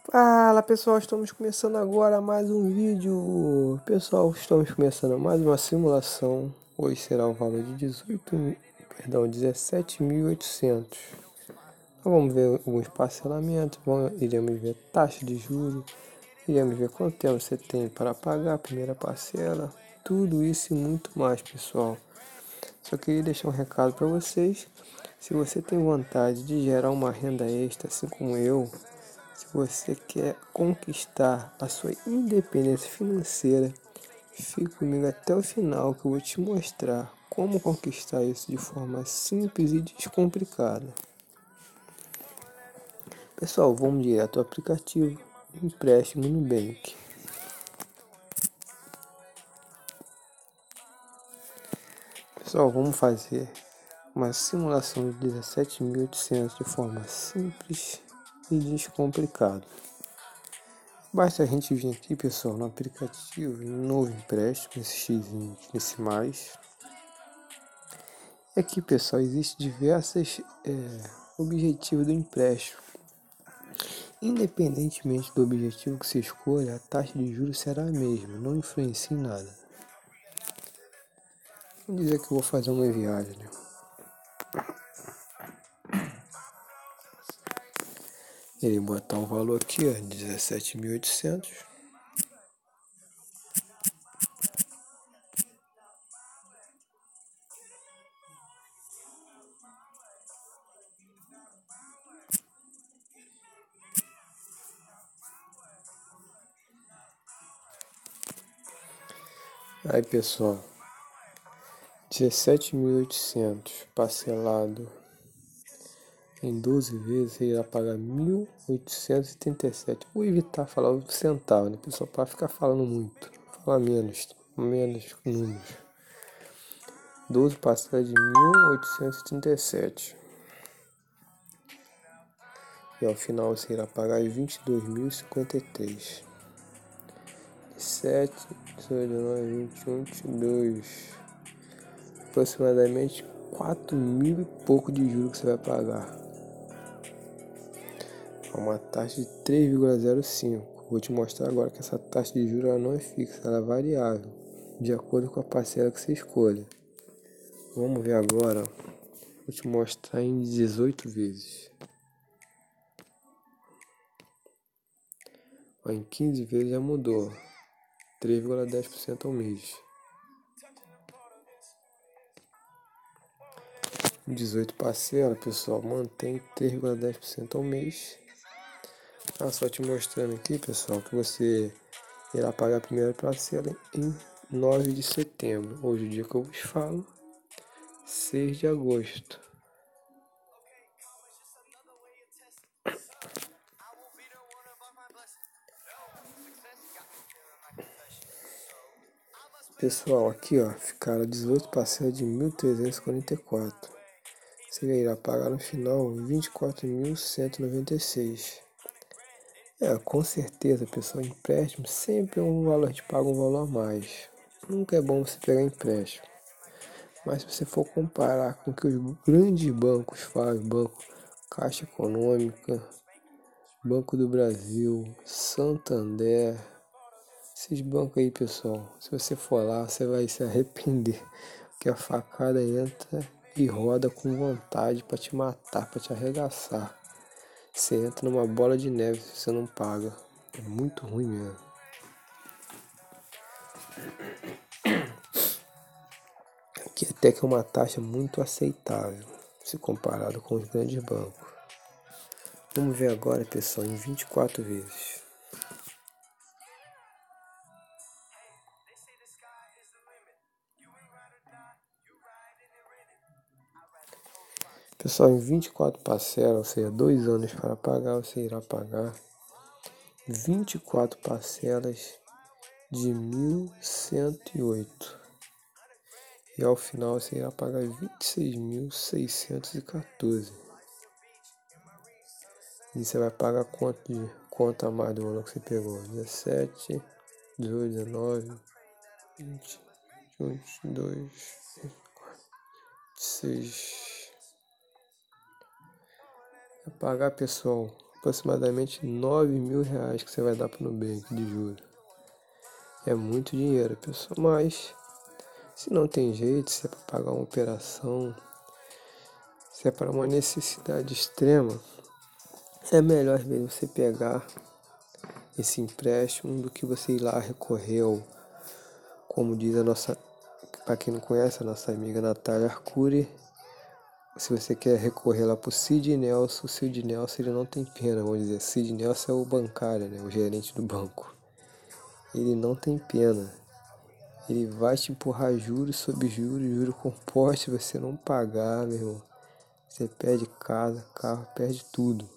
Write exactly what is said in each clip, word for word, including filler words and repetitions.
Fala pessoal, estamos começando agora mais um vídeo. Pessoal, estamos começando mais uma simulação. Hoje será o valor de dezoito mil, perdão, dezessete mil e oitocentos. Então, vamos ver alguns parcelamentos, vamos, iremos ver taxa de juros, iremos ver quanto tempo você tem para pagar a primeira parcela, tudo isso e muito mais, pessoal. Só queria deixar um recado para vocês. Se você tem vontade de gerar uma renda extra, assim como eu, se você quer conquistar a sua independência financeira, fique comigo até o final que eu vou te mostrar como conquistar isso de forma simples e descomplicada. Pessoal, vamos direto ao aplicativo Empréstimo Nubank. Pessoal, vamos fazer uma simulação de dezessete mil e oitocentos de forma simples e descomplicada. Basta a gente vir aqui, pessoal, no aplicativo, em novo empréstimo, esse X, nesse mais. Aqui, pessoal, existem diversos é, objetivos do empréstimo. Independentemente do objetivo que você escolha, a taxa de juros será a mesma, não influencia em nada. Vamos dizer que eu vou fazer uma viagem, né? Irei botar um valor aqui, ó, dezessete mil e oitocentos. Aí, pessoal, dezessete mil e oitocentos parcelado em doze vezes, você irá pagar mil oitocentos e trinta e sete. Vou evitar falar o centavo, né, pessoal, para ficar falando muito. Falar menos, menos números. doze parcelas de mil oitocentos e trinta e sete. E ao final você irá pagar vinte e dois mil e cinquenta e três. sete, dezoito, dezenove, vinte e um, vinte e dois. Aproximadamente quatro mil e pouco de juros que você vai pagar. É uma taxa de três vírgula zero cinco. Vou te mostrar agora que essa taxa de juros ela não é fixa, ela é variável, de acordo com a parcela que você escolha. Vamos ver agora. Vou te mostrar em dezoito vezes. Ó, em quinze vezes já mudou. três vírgula dez por cento ao mês. dezoito parcelas, pessoal, mantém três vírgula dez por cento ao mês. Ah, só te mostrando aqui, pessoal, que você irá pagar a primeira parcela em nove de setembro. Hoje, o dia que eu vos falo, seis de agosto. Pessoal, aqui ó, ficaram dezoito parcelas de mil trezentos e quarenta e quatro. Você irá pagar no final vinte e quatro mil cento e noventa e seis. É, com certeza, pessoal, empréstimo sempre é um valor, a gente paga um valor a mais. Nunca é bom você pegar empréstimo. Mas se você for comparar com o que os grandes bancos fazem, Banco Caixa Econômica, Banco do Brasil, Santander, esses bancos aí, pessoal, se você for lá, você vai se arrepender, porque a facada entra e roda com vontade para te matar, para te arregaçar. Você entra numa bola de neve se você não paga. É muito ruim mesmo. Aqui até que é uma taxa muito aceitável, se comparado com os grandes bancos. Vamos ver agora, pessoal, em vinte e quatro vezes. Pessoal, em vinte e quatro parcelas, ou seja, dois anos para pagar, você irá pagar vinte e quatro parcelas de mil cento e oito. E ao final você irá pagar vinte e seis mil seiscentos e quatorze. E você vai pagar quanto de quanto a mais do valor que você pegou? dezessete, dezoito, dezenove, vinte, vinte e dois, vinte e quatro, vinte e seis. Vai pagar, pessoal, aproximadamente nove mil reais que você vai dar para o Nubank de juros. É muito dinheiro, pessoal, mas se não tem jeito, se é para pagar uma operação, se é para uma necessidade extrema, é melhor às vezes você pegar esse empréstimo do que você ir lá recorrer ao, como diz a nossa, para quem não conhece, a nossa amiga Natália Arcuri. Se você quer recorrer lá para o Sid Nelson, o Sid Nelson ele não tem pena, vamos dizer. Sid Nelson é o bancário, né, o gerente do banco. Ele não tem pena. Ele vai te empurrar juros sobre juros, juros compostos. Se você não pagar, meu irmão, você perde casa, carro, perde tudo.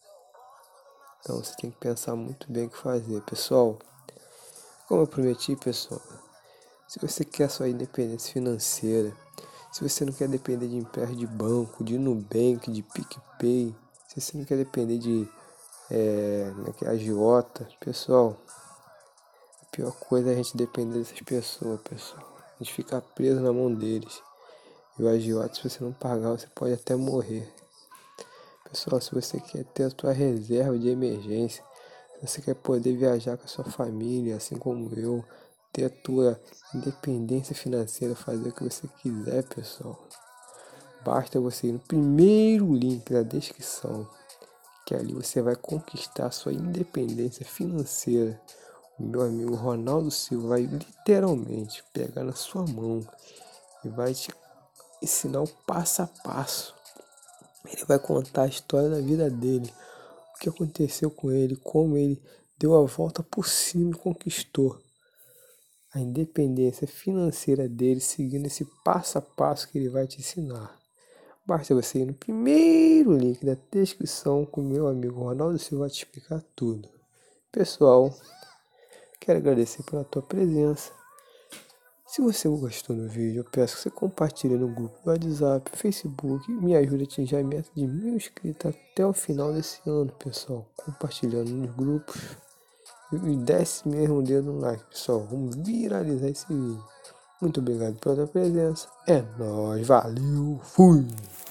Então você tem que pensar muito bem o que fazer. Pessoal, como eu prometi, pessoal, se você quer sua independência financeira, se você não quer depender de empréstimo de banco, de Nubank, de PicPay, se você não quer depender de é, é agiota, pessoal, a pior coisa é a gente depender dessas pessoas, pessoal. A gente fica preso na mão deles. E o agiota, se você não pagar, você pode até morrer. Pessoal, se você quer ter a sua reserva de emergência, se você quer poder viajar com a sua família, assim como eu, ter a tua independência financeira, fazer o que você quiser, pessoal, basta você ir no primeiro link da descrição, que ali você vai conquistar a sua independência financeira. O meu amigo Ronaldo Silva vai literalmente pegar na sua mão e vai te ensinar o passo a passo. Ele vai contar a história da vida dele, o que aconteceu com ele, como ele deu a volta por cima e conquistou a independência financeira dele, seguindo esse passo a passo que ele vai te ensinar. Basta você ir no primeiro link da descrição com o meu amigo Ronaldo Silva vai te explicar tudo. Pessoal, quero agradecer pela tua presença. Se você gostou do vídeo, eu peço que você compartilhe no grupo do WhatsApp, Facebook, me ajude a atingir a meta de mil inscritos até o final desse ano, pessoal. Compartilhando nos grupos e desce mesmo o dedo no like, pessoal. Vamos viralizar esse vídeo. Muito obrigado pela tua presença. É nóis, valeu, fui!